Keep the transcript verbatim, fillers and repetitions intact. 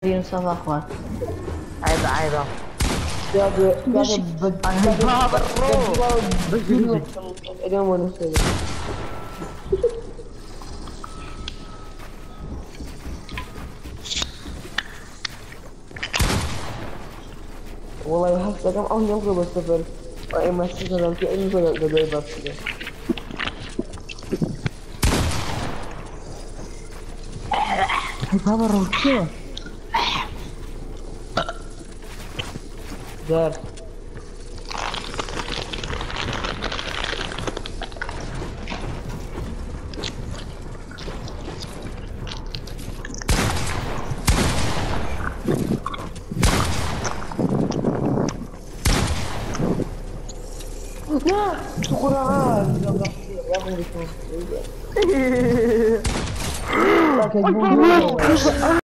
ينسى اخوان. عيب عيب مش ما برو اليوم وانا مسوي والله هسه كم أول يوم قبل السفر وأي ما استخدم في أي مكان قبل يبقى كذا هذا الروكيه دار لا قرآن يا أخي